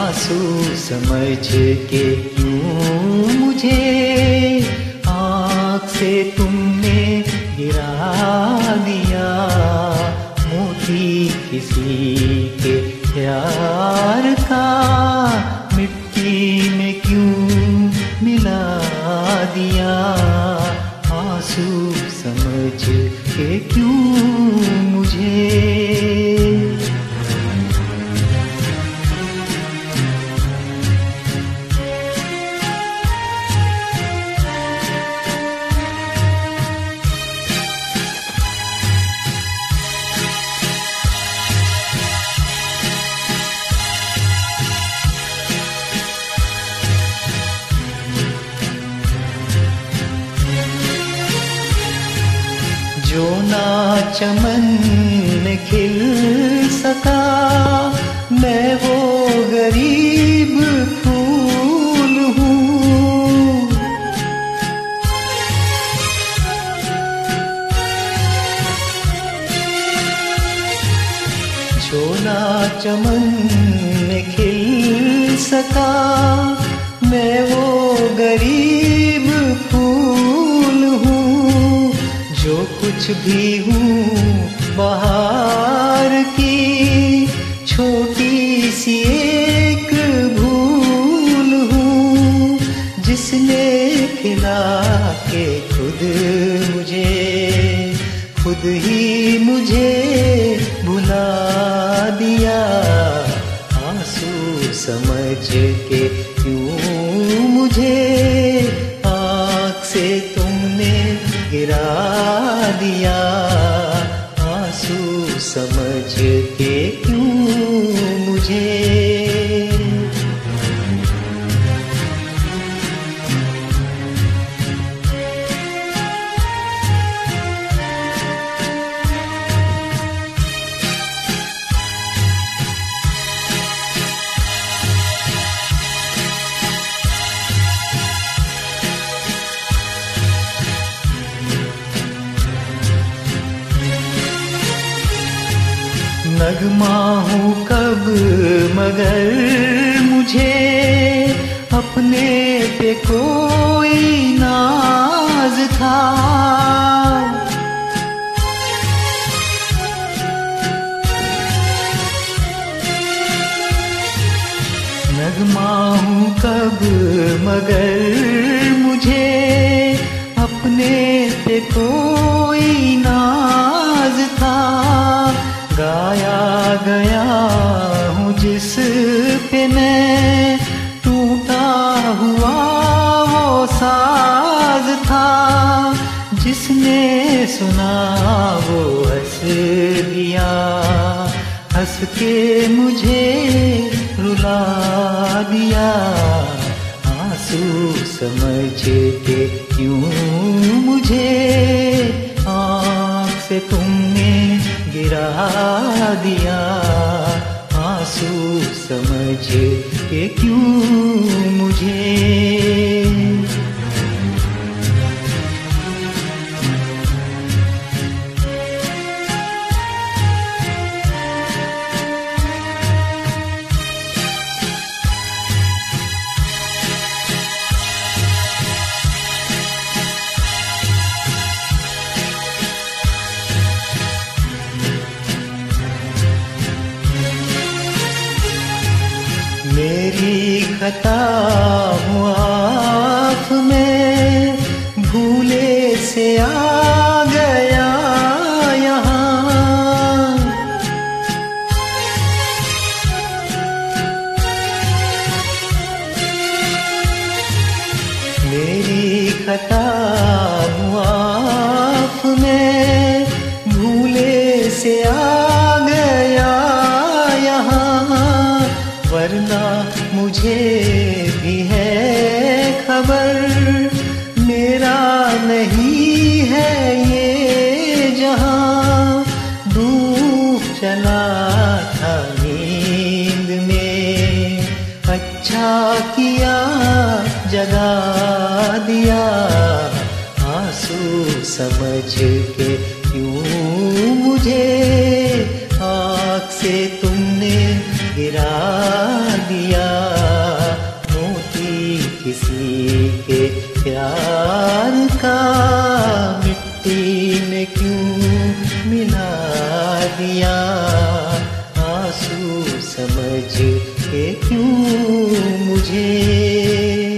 आंसू समझ के क्यों मुझे आँख से तुमने गिरा दिया। मोती किसी के प्यार का मिट्टी में क्यों मिला दिया। आंसू समझ के क्यों मुझे। जो ना चमन में खिल सका, मैं वो गरीब फूल हूँ। जो ना चमन में खिल सका, मैं वो गरीब फूल हूँ। जो कुछ भी हूँ बाहर की छोटी सी एक भूल हूँ, जिसने खिला के खुद ही मुझे भुला दिया। आंसू समझ के क्यों मुझे आँख से तुमने गिरा दिया। आंसू समझ के क्यों मुझे। नगमा हूँ कब मगर मुझे अपने पे कोई नाज था। नगमा हूँ कब मगर मुझे अपने पे कोई नाज था। गाया गया हूँ जिस पे मैं टूटा हुआ वो साज था। जिसने सुना वो हंस दिया, हंस के मुझे रुला दिया। आंसू समझ के क्यों मुझे आँख से तुमने गिरा दिया। आंसू समझ के क्यों मुझे। मेरी खता मुआफ में भूले से आ गया यहाँ। मेरी खता मुआफ में भूले से आ गया यहाँ। वरना मुझे भी है खबर, मेरा नहीं है ये जहां। डूब चला था नींद में, अच्छा किया जगा दिया। आंसू समझ के क्यों मुझे आँख से तुमने गिरा दिया। के प्यार का मिट्टी में क्यों मिला दिया, आंसू समझ के क्यों मुझे